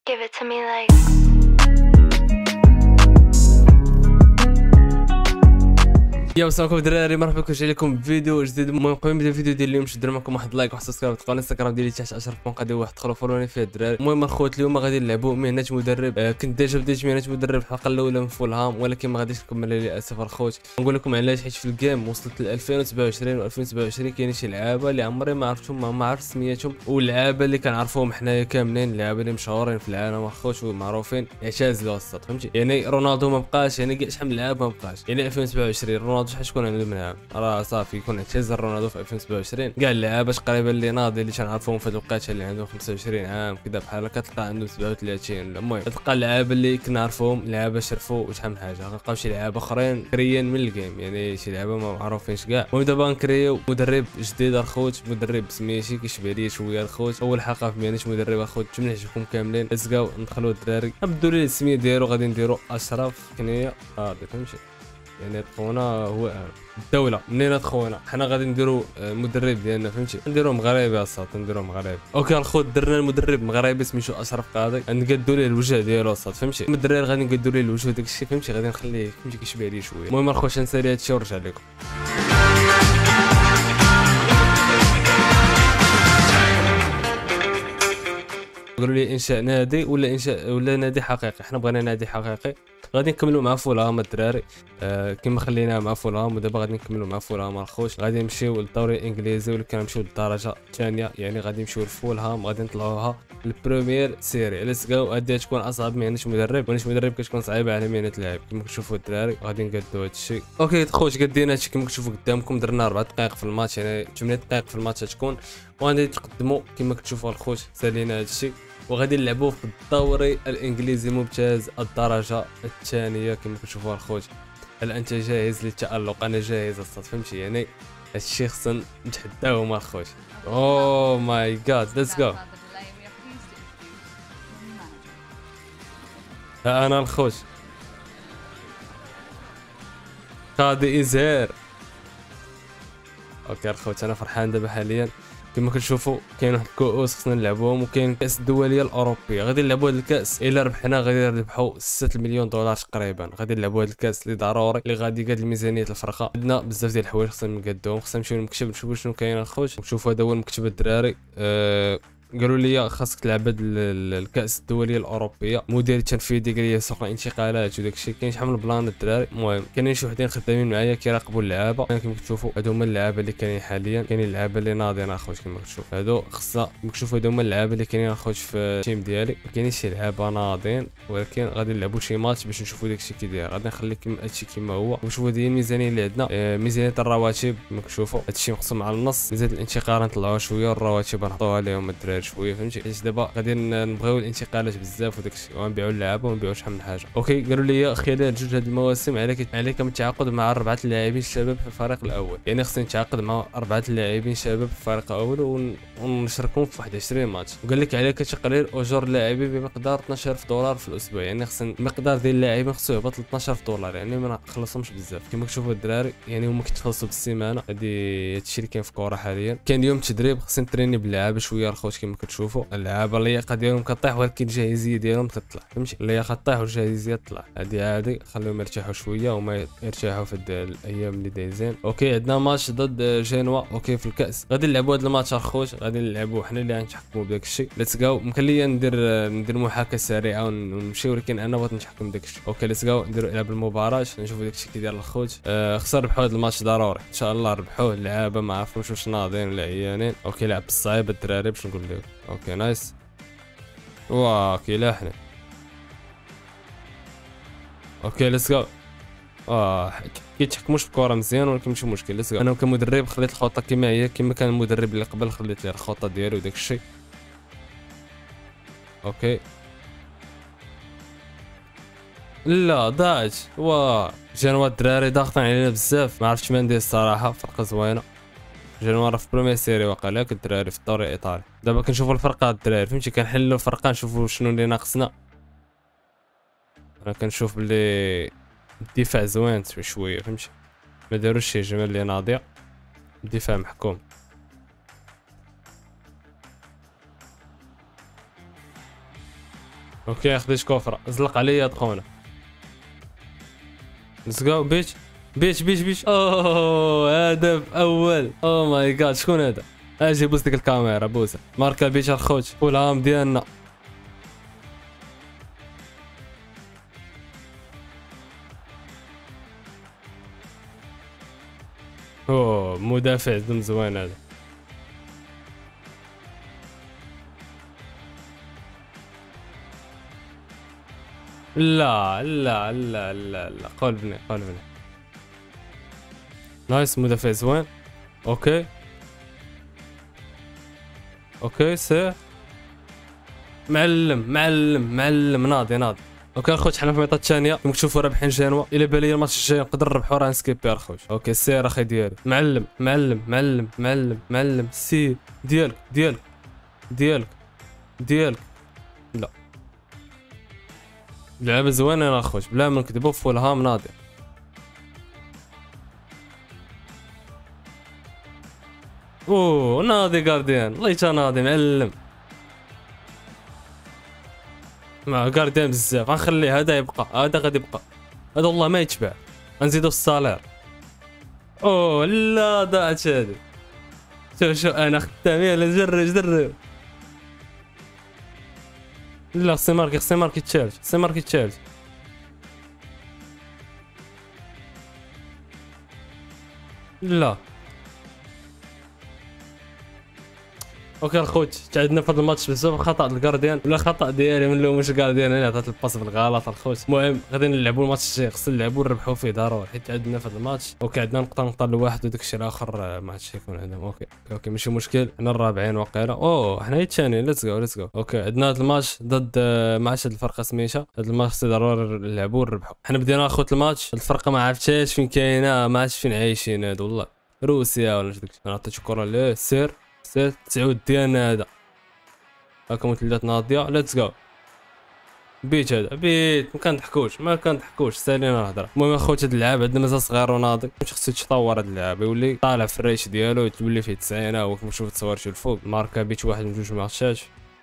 Give it to me like يا السلام عليكم الدراري، مرحبا بكم. جاي لكم بفيديو جديد. المهم قبل ما نبدا الفيديو ديال اليوم شدوا معكم واحد لايك وواحد سبسكرايب، تلقاو الانستغرام ديالي تحت اشرف بونقا ديال واحد دخلوا فولوني فيه الدراري. المهم الخوت اليوم غادي نلعبوا مهنه مدرب. كنت ديجا بديت مهنه مدرب الحلقه الاولى من فولهام، ولكن ما غاديش نكمل للاسف الخوت. نقول لكم علاش، حيت في الجيم وصلت ل 2027 و 2027 كاينين شي لعابه اللي عمري ما عرفتهم، ما عرفت سميتهم، واللعابه اللي كنعرفوهم حنايا كاملين، اللعابه اللي مشهورين في العالم الخوت ومعروفين اعتزلوا الصاد، فهمتي؟ يعني رونالدو ما بقاش، يعني كاع شحال من لاعب ما بقاش. يعني 2027 رونالدو شحال شكون عنده من عام؟ راه صافي يكون اعتزل رونالدو في 2027. كاع اللعابه تقريبا اللي ناضي اللي تنعرفوهم في هاد الوقيته اللي عندهم 25 عام كذا بحال هكا، تلقى عنده 37. المهم تلقى اللعابه اللي كنا نعرفوهم لعابه شرفوا وشحال من حاجه، غنلقاو شي لعابه اخرين كريين من الجيم، يعني شي لعابه ما معروفينش كاع. المهم دابا نكريو مدرب جديد الخوت، مدرب سميتي كيشبه ليا شويه الخوت. اول حلقه في مهنه مدرب الخوت، نتمنى يعجبكم كاملين. ليتس ندخلوا الدراري. نبداو لي السميه ديالو، غادي نديرو اشرف كنيه فهمتي؟ يعني خونا هو الدولة منين خونا، حنا غادي نديرو المدرب ديالنا فهمتي، نديرو مغربي اصاط، نديرو مغربي. اوكي الخوت درنا المدرب مغربي سميتو اشرف قاضي، نقادو ليه الوجه ديالو اصاط فهمتي. الدراري غادي نقادو ليه الوجه داكشي فهمتي، غادي نخليه فهمتي كيشبه ليه شويه. المهم الخوت نسالي هادشي ونرجع لكم. قالوا لي انشاء نادي ولا نادي حقيقي. حنا بغينا نادي حقيقي. غادي نكملوا مع فولهام الدراري كما خلينا مع فولهام، ودابا غادي نكملوا مع فولهام الخوت. غادي نمشيو للدوري الانجليزي ولا كنمشيو للدرجه الثانيه، يعني غادي نمشيو لفولهام غادي نطلعوها البريمير سيري. ليتس جو. هادي تكون اصعب مهنه مدرب، مهنه مدرب كتكون صعيبه على مهنه لاعب كما كتشوفوا الدراري. غادي نقادو هادشي. اوكي خوت قدينا هادشي كما كتشوفوا قدامكم. درنا 4 دقائق في الماتش، يعني 8 دقائق في الماتش تكون، وغادي نتقدموا كما كتشوفوا الخوت. سالينا هادشي وغادي نلعبوا في الدوري الانجليزي ممتاز الدرجه الثانيه كما كتشوفوا الخوت. هل انت جاهز للتألق؟ انا جاهز الصاد فهمتي، يعني هادشي خصنا نتحداهم الخوت. اوه ماي جاد ليتس جو. انا الخوت قاضي ازهار. اوكي الخوت انا فرحان دابا حاليا. كما كتشوفوا كاين واحد الكؤوس خصنا نلعبوهم، وكاين الكاس الدوليه الاوروبيه. غادي نلعبوا هذا الكاس، الا ربحنا غادي نربحوا 6 مليون دولار تقريبا. غادي نلعبوا هذا الكاس اللي ضروري، اللي غادي يقاد الميزانيه الفرقه. عندنا بزاف ديال الحوايج خصنا نقادوهم. خصنا نمشيو للمكتب نشوفوا شنو كاين الخوت. نشوفوا هذا هو المكتب الدراري. قالوا لي خاصك تلعب هاد الكاس الدوليه الاوروبيه. المدير التنفيذي قال لي سوق انتقالات وداك الشيء، كاين شحال من بلان الدراري. المهم كاينين شي وحدين خدامين معايا كيراقبوا اللعابه كما كتشوفوا. هادو هما اللعابه اللي كاينين حاليا، كاينين اللعابه اللي ناضيين اخوت كما كتشوف. هادو خصنا كما كتشوفوا هادو هما اللعابه اللي كاينين اخوت في التيم ديالي. كاينين شي لعابه ناضيين، ولكن غادي نلعبوا شي ماتش باش نشوفوا داك الشيء كي داير. غادي نخليكم هادشي كما هو. نشوفوا ديال الميزانيه اللي عندنا. ميزانيه الرواتب كما كتشوفوا هادشي مقسوم على النص. ميزانيه الانتقال نطلعوها شويه، الرواتب نحطوها عليهم الدراري شويه فهمتي. دابا غادي نبغيو الانتقالات بزاف وداك الشيء، ونبيعوا اللعابه ونبيعوا شحال من حاجه. اوكي قالوا لي خلال جوج هاد المواسم عليك التعاقد مع 4 لاعبين شباب في الفريق الاول. يعني خصني نتعاقد مع 4 لاعبين شباب في الفريق الاول ونشاركهم في 21 ماتش. وقال لك عليك تقرير اجور اللاعبين بمقدار 12000 دولار في الاسبوع. يعني خصنا المقدار ديال اللاعبين خصو يهبط ل 12000 دولار، يعني ما نخلصهمش بزاف كما كتشوفوا الدراري. يعني هما كيتخلصوا بالسيمانه. هادشي اللي كاين في الكره حاليا. كان اليوم تدريب خصني نتريني باللعابه شويه الخوت كما كتشوفوا. اللعابه اللياقه ديالهم كطيح، ولكن الجاهزيه ديالهم كتطلع فهمتي. اللياقه طيح والجاهزيه تطلع. هادي خليهم يرتاحوا شويه وما يرتاحوا في الايام اللي دايزين. اوكي عندنا ماتش ضد جنوا اوكي في الكاس. غادي نلعبوا هذا الماتش الخوت، غادي نلعبوا حنا اللي غنتحكموا بداك الشيء. ليتس جو. يمكن ليا ندير محاكاه سريعه ونمشيو، ولكن انا بغيت نتحكم بداك الشيء. اوكي ليتس جو نديروا العاب المباراه نشوفوا داك الشيء كيدير الخوت. خصنا نربحوا هذا الماتش ضروري ان شاء الله. ربحوه. اللعابه ما عرفوش واش ناضين ولا عيانين. اوكي لعب بالصعيب الدراري باش نقول لكم. اوكي نايس. واه كيلاحني. اوكي ليتس جو. كيتحكموش في الكره مزيان، ولكن ماشي مشكل. ليتس جو. انا كمدرب خليت الخطه كما هي، كما كان المدرب اللي قبل خليت ليه الخطه ديالو وداك الشيء. اوكي لا ضاعت. واه جنوا الدراري ضاغطين علينا بزاف، ما عرفتش ما ندير الصراحه. فرقه زوينه. جنوا في بريمير سيري واقيلا الدراري في الدوري الايطالي. دابا كنشوفوا الفرقه الدراري فهمتي، كنحلوا الفرقه نشوفوا شنو اللي ناقصنا. انا كنشوف بلي الدفاع زوين شويه فهمتي، ما داروش شي هجمه اللي ناضيه. الدفاع محكوم. اوكي خديت كوفره، زلق عليا دخونا. ليتس جو بيتش بيتش بيتش بيتش. اوه هدف اول. او ماي جاد شكون هذا؟ اجي بوس ديك الكاميرا بوسه. ماركا بيتش الخوت والهام ديالنا. اوه مدافع دم زوين هذا. لا لا لا لا لا قلبني قلبني. نايس مدافع زوين. اوكي اوكي سير. معلم معلم معلم ناضي ناضي. اوكي اخوتي حنا في الميطه الثانيه كما تشوفوا رابحين جنوا. الا بالي الماتش الجاي نقدر نربحوا راه نسكيبي اخوتي. اوكي سير اخي ديالي. معلم معلم معلم معلم معلم سير ديالك ديالك ديالك ديالك. لا لعبه زوينه انا اخوتي بلا ما نكذبوا. فولهام ناضي. اوه ناضي جارديان. الله يتا ناضي معلم. مع جارديان بزاف. غنخليه هذا يبقى، هذا غادي يبقى، هذا والله ما يتباع. غنزيدو الصالير. اوه لا ضاعت هذه. شوف انا خدام. يلا جرب جرب. لا خصني ماركي خصني ماركي تشالنج خصني ماركي تشالنج. لا اوكي الخوت تعدنا في هذا الماتش بزاف. خطا الجارديان ولا خطا ديالي من الاول. مش الجارديان انا عطات الباس بالغلط الخوت. المهم غادي نلعبوا الماتش الجاي. خصنا نلعبوا نربحوا فيه ضروري حيت تعدنا في هذا الماتش. اوكي عندنا نقطه لواحد وداك الشيء الاخر ما عادش يكون عندهم. اوكي اوكي ماشي مشكل. حنا الرابعين واقيلا. اوه حنا الثانيين. ليتس جو ليتس جو. اوكي عندنا هذا الماتش ضد ما عادش هاد الفرقه سميتها. هذا الماتش خصنا ضروري نلعبوا ونربحوا. حنا بدينا اخوت الماتش. الفرقه ما عرفتهاش فين كاينه ما عرفتش فين عايشين هادو والله. روسيا ولا شي داكشي. انا عطيت الكره ليه. سير سير تعود ديالنا هذا. هاكم ولات ناضيه. ليتس جو. بيت هذا بيت. ما كنضحكوش ما كنضحكوش سالينا الهضره. المهم اخوتي هاد اللعاب عندنا مازال صغير وناضي. واش خصو يتطور هاد اللعاب يولي طالع في الريش ديالو تولي فيه 90. هو كما شوف تصورتو الفوق. ماركا بيت واحد من جوج ماتشات.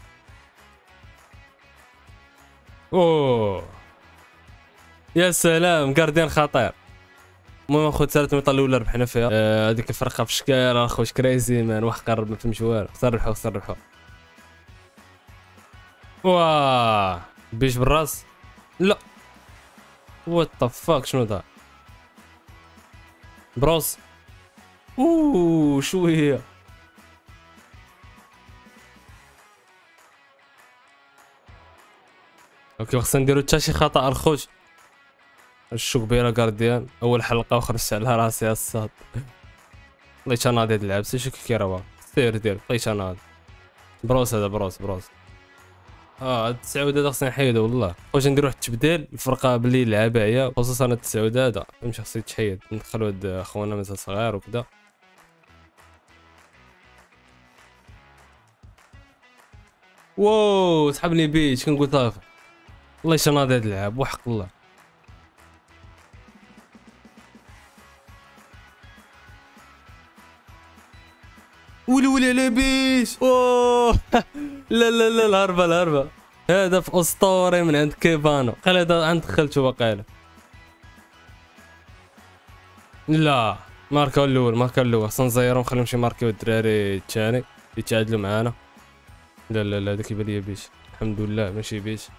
اوه يا سلام جارديان خطير. المهم اخويا ثالث الميطه الاولى ربحنا فيها. هذيك الفرقه في شكال اخويا كريزي مان. واحد قرب ما فهمش والو. خسر ربحوا خسر ربحوا. واه بيش بالراس. لا وات ذا فاك شنو دار بروس. اوه شويه. اوكي خصنا نديرو حتى شي خطا الخوت. الشوك بيرا جارديان اول حلقه وخرجت على راسي الصاد. الله يتناضي هاد اللعب. سي شو كي راه سير دير. الله يتناضي. بروس هذا بروس بروس. التسعود هذا خصنا نحيدو والله. واش نديرو واحد التبديل الفرقه بلي لعبها هي خصوصا التسعود هذا فهمتي خصو يتحيد. ندخلو هاد خونا مازال صغير وكذا. واو سحبني بيش كنقول طاف. الله يتناضي هاد اللعب وحق الله. ولي على بيش. اوه لا لا لا الهربه الهربه. هدف اسطوري من عند كيفانو. قال هذا عند دخلته واقيلا. لا ماركا الاول ماركا الاول. خصنا نزيرو نخليهم شي ماركيو الدراري الثاني يتعادلوا معانا. لا لا لا هذاك يبان لي بيش. الحمد لله ماشي بيش.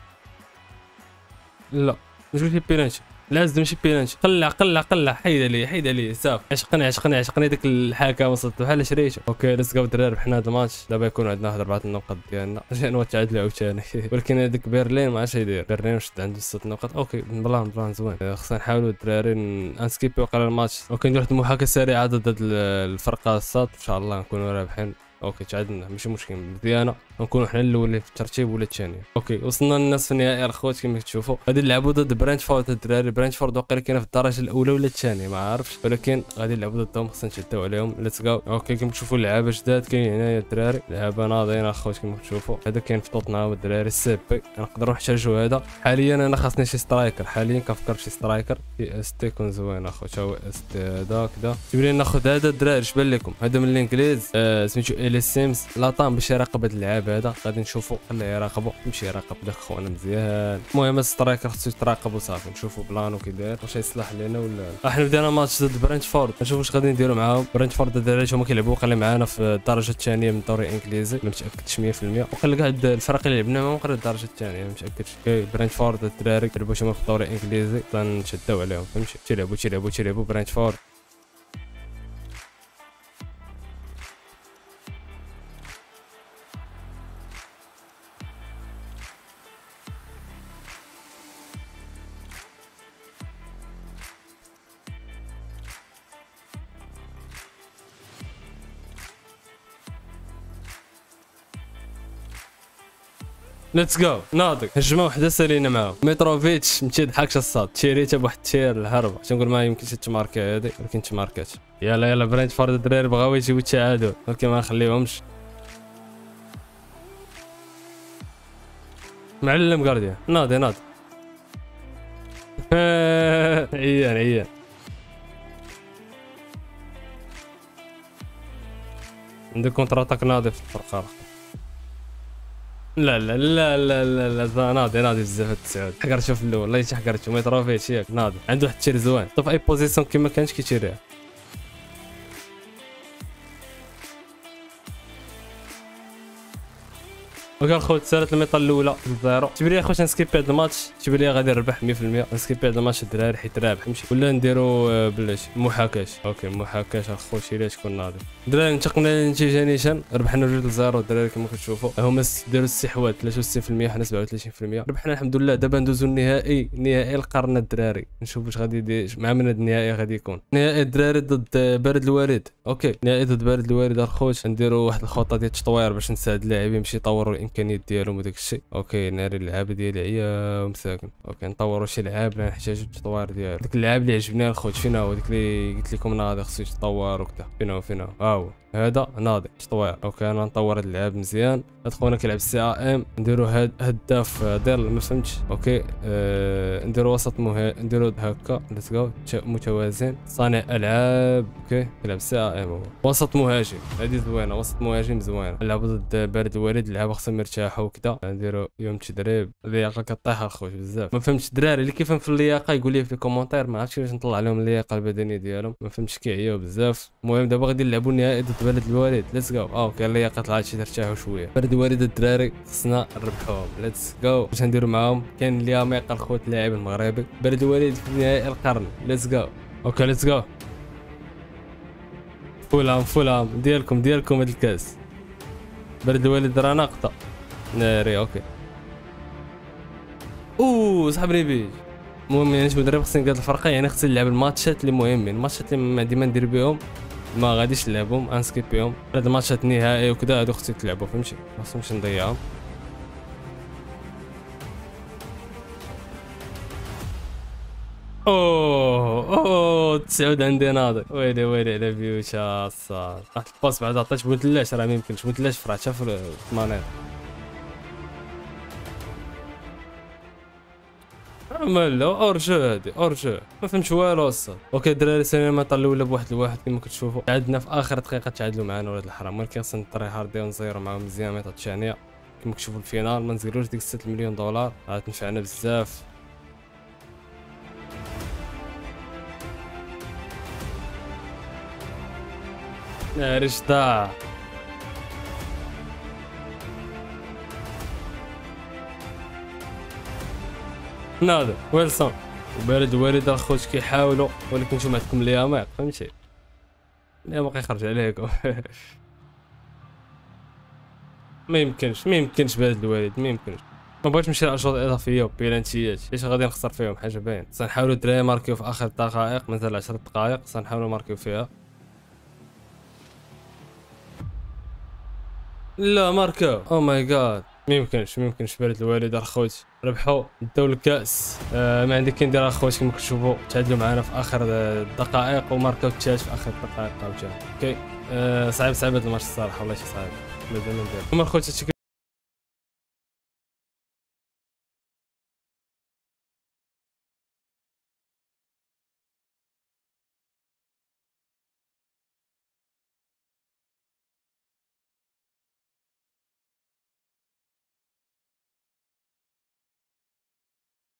لا مش قلت لي بينالتي. لازم ماشي بينالتي. قلع حيد عليه حيد عليه صافي. عشقني ديك الحكم وصلت بحال شريته. اوكي ليتس جو الدراري. ربحنا هذا الماتش. دابا يكون عندنا واحد 4 النقط ديالنا عشان تعادلوا عاوتاني. ولكن هذاك برلين ما عرفتش يدير. برلين شد عنده 6 نقط. اوكي بلان زوين. خصنا نحاولوا الدراري انسكيبي وقال الماتش. اوكي ندير واحد المحاكاه سريعه ضد الفرقه الصاد. ان شاء الله نكونوا رابحين. اوكي تعادلنا ماشي مشكل. مزيانه نكونوا حنا الاولين في الترتيب ولا الثاني. اوكي وصلنا للنصف النهائي الخوت كما تشوفوا. غادي نلعبوا ضد برانتفورد الدراري. برانتفورد واقيلا كاينه في الدرجه الاولى ولا الثانيه ما عارفش ولكن غادي نلعبوا ضدهم. خصنا نشدوا عليهم. ليتس جو. اوكي كما تشوفوا لعابه جداد كاين هنايا الدراري. لعابه ناضيين الخوت كما تشوفوا. هذا كاين في توتنهام الدراري السيبي. نقدروا نحتاجوا هذا. حاليا انا خاصني شي سترايكر. حاليا كنفكر في شي سترايكر. اس يكون زوين اخوت. هو اس هذا كذا. تبي لي ناخذ هذا الدراري. اش بان لكم هذا من الانجليز سميتو اليس سيمز. لاطام باش يراقب هاد اللعابه هذا غادي نشوفوا خليه يراقبوا يمشي يراقب داك خونا مزيان. المهم السترايكر خصو يتراقب وصافي نشوفوا بلانو كي داير واش يصلح لينا ولا لا. حنا بدينا ماتش ضد برنتفورد نشوفوا واش غادي نديروا معاهم. برنتفورد الدراري هما كيلعبوا قال معانا في الدرجه الثانيه من الدوري الانجليزي ما متاكدش 100% وقال كاع الفرق اللي لعبنا معاهم قرا الدرجه الثانيه ما متاكدش. برنتفورد الدراري كيلعبوا هما في الدوري الانجليزي تنشداو عليهم فهمتي تيلعبوا برنتفورد. ليتس جو ناضي هجمه وحده سالينا معاهم. متروفيتش ما تيضحكش الصاد تشيريتا بواحد التير الهرب عشان نقول ما يمكنش تماركا هذه ولكن تماركات. يلا برينتفورد الدراري بغاو يجيبوا التعادل ولكن ما نخليهمش. معلم غارديان ناضي عيان عندك كونتر اتاك ناضي في الفرقه. لا ناضي بزاف التسعود حقرتو في الاول والله حقرتو متروفيتش ياك ناضي عنده واحد التير زوين طف اي بوزيسيون كيما كانش كيتيريها. وكان خوت سالت الميطال الاولى 0. تبان لي خويا نسكيبي هذا الماتش تبان لي غادي نربح 100%. نسكيبي هذا الماتش الدراري حيت رابح نمشي ولا نديرو بلاش محاكاة. اوكي محاكاة اخويا لا تكون ناضي. الدراري انتقلنا للنتيجه نيشان ربحنا 2-0 الدراري كما كتشوفوا هما داروا الاستحواذ 63% حنا 37%. ربحنا الحمد لله. دابا ندوزو النهائي القرن الدراري نشوف واش غادي يدير مع من هذا النهائي غادي يكون. نهائي الدراري ضد بارد الوالد. اوكي نهائي ضد بارد الوالد اخويا نديرو واحد الخطه ديال التطوير باش نساعد اللاعبين باش يطوروا الامكانيات ديالهم وداك الشيء. اوكي ناري اللعابه ديالي عيا ومساكن. اوكي نطوروا شي لعاب لا نحتاجوا التطوير ديالو. داك اللعاب اللي عجبني اخويا فين هو داك اللي قلت لكم ناضي خصو يتطور وكذا فين هو ها هو هذا ناضي تطوير. اوكي انا نطور هاد اللعاب مزيان. هاد خونا كيلعب سي ام نديرو هداف ديال ما فهمتش. اوكي نديرو وسط نديرو هكا ليتس جو متوازن صانع العاب. اوكي كيلعب سي ام هو وسط مهاجم هادي زوينه وسط مهاجم زوينه. نلعبو ضد بارد الوالد اللعابه خصهم يرتاحوا وكذا. نديرو يوم تدريب اللياقه كطيح اخويا بزاف ما فهمتش. الدراري اللي كيفهم في اللياقه يقول لي في الكومونتير ما عرفتش كيفاش نطلع لهم اللياقه البدنيه ديالهم ما فهمتش كيعياو بزاف. المهم دابا غادي نلعبوا النهائي ضد بلد الوالد ليتس جو. اوكي اللياقه طلعت شي ترتاحوا شويه. بلد الوالد الدراري خصنا نربحوهم ليتس جو. واش نديروا معاهم كاين اليوم يقال خوت اللاعب المغربي بلد الوالد في نهائي القرن ليتس جو. اوكي ليتس جو فولام ديالكم هاد الكاس. بلد الوالد راه ناقطه ناري. اوكي صاحبني بيج. المهم يعني مدرب خصني نقاد الفرقه يعني خصني نلعب الماتشات اللي مهمين. الماتشات اللي ديما ندير بهم ما غاديش نلعبهم انسكيبيهم. هاد الماتشات النهائي وكذا هادو خصني تلعبوا فهمتي ما خصهمش نضيعهم. تسعود عندي ناضي ويلي على بيوتا الصاد. واحد الباس بعد عطيت بوتلاش راه ما يمكنش بوتلاش فرعتها في المانيط. لا اورجو هادي اورجو ما فهمتش والو الصاد. اوكي الدراري سالينا الاولى بواحد الواحد كما كتشوفوا. تعادلنا في اخر دقيقه تعادلوا معنا ولاد الحرام ولكن خصنا نطري هاردي ونزيرو معاهم مزيان ميطا الثانيه كما كتشوفوا الفينال ما نزيروش ديك 6 مليون دولار غتنفعنا بزاف. رشدا ناضي ويلسون وبارد الوالد اخوت كيحاولوا ولكن نتوما عندكم اليامق فهمتي اليامق يخرج عليكم. ما يمكنش بارد الوالد ما يمكنش. ما بغيتش نمشي لاشواط اضافيه وبيلانتيات علاش غادي نخسر فيهم حاجه باين. سنحاولوا الدراري ماركيو في اخر الدقائق مازال 10 دقائق سنحاولوا ماركيو فيها. لا ماركو او ماي جاد ما يمكنش بارد الوالد اخوتي ربحوا داو الكاس. ما عندي كي ندير اخوتي كما كتشوفوا تعادلوا معنا في اخر الدقائق وماركاو الثالث في اخر الدقائق عاوتاني. اوكي صعيب هذا الماتش الصراحه والله شي صعيب مازال ندير. هما خوتي